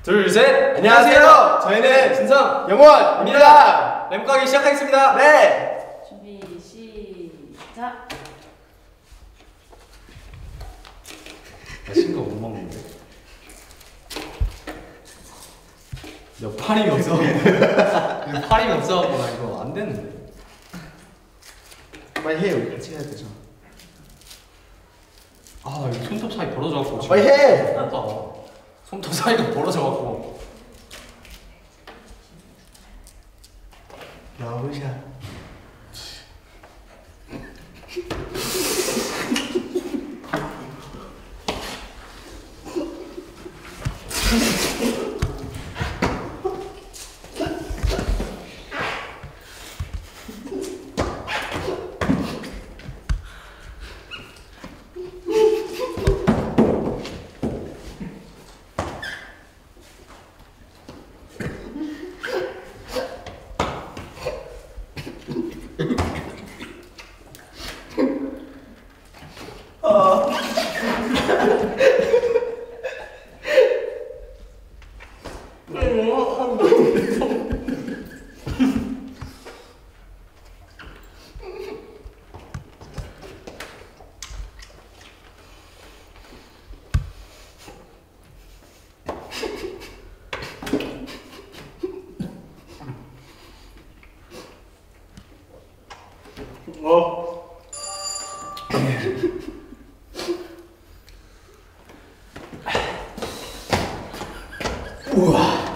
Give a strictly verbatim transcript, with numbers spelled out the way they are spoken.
둘, 셋! 안녕하세요. 저희는 진성 영원입니다. 램가기 시작하겠습니다. 네. 준비 시작. 나 신거 못 먹는데. 야, 팔이 없어. 팔이 없어갖고 나 이거 안 되는데. 빨리 해. 우리 같이 해야 되잖아. 아, 이거 손톱 사이 벌어져갖고. 빨리 해. 아파. 손톱 사이가 벌어져갖고. 러브샷. 어. 우와.